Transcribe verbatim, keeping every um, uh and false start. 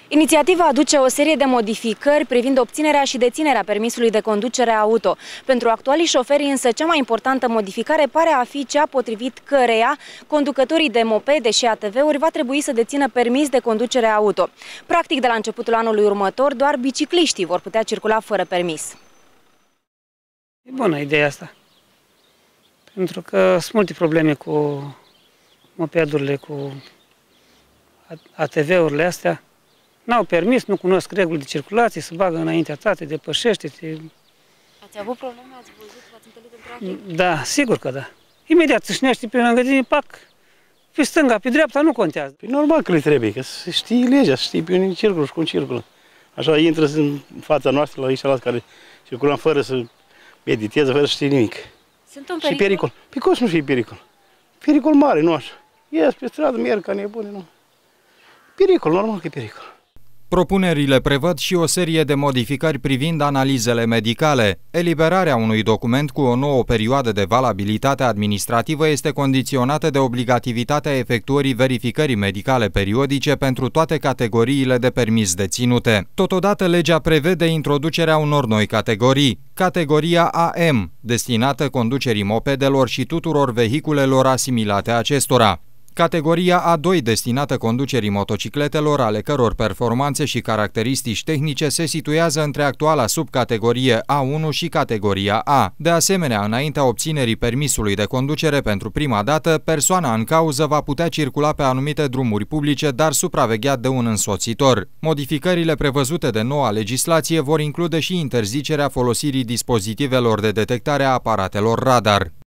Inițiativa aduce o serie de modificări privind obținerea și deținerea permisului de conducere auto. Pentru actualii șoferi însă cea mai importantă modificare pare a fi cea potrivit căreia conducătorii de mopede și A T V-uri va trebui să dețină permis de conducere auto. Practic, de la începutul anului următor, doar bicicliștii vor putea circula fără permis. E bună ideea asta, pentru că sunt multe probleme cu mopedurile, cu A T V-urile astea. N-au permis, nu cunosc reguli de circulație, se bagă înaintea ta, te depășește. Te... Ați avut probleme? Ați văzut? V-ați întâlnit în trafic? Da, sigur că da. Imediat țâșnești pe lângă tine, pac, pe stânga, pe dreapta, nu contează. Păi normal că le trebuie, că să știi legea, să știi pe unde circulă și cum circulă. Așa intră în fața noastră la ăștia care circulăm fără să mediteze, fără să știi nimic. Sunt un pericol? Și pericol. Păi cum să nu fie pericol? Pericol mare, nu așa. Ies pe stradă, merg ca nebune, nu. Pericol, normal că e pericol. Propunerile prevăd și o serie de modificări privind analizele medicale. Eliberarea unui document cu o nouă perioadă de valabilitate administrativă este condiționată de obligativitatea efectuării verificării medicale periodice pentru toate categoriile de permis deținute. Totodată, legea prevede introducerea unor noi categorii. Categoria A M, destinată conducerii mopedelor și tuturor vehiculelor asimilate acestora. Categoria A doi, destinată conducerii motocicletelor, ale căror performanțe și caracteristici tehnice se situează între actuala subcategorie A unu și categoria A. De asemenea, înaintea obținerii permisului de conducere pentru prima dată, persoana în cauză va putea circula pe anumite drumuri publice, dar supravegheat de un însoțitor. Modificările prevăzute de noua legislație vor include și interzicerea folosirii dispozitivelor de detectare a aparatelor radar.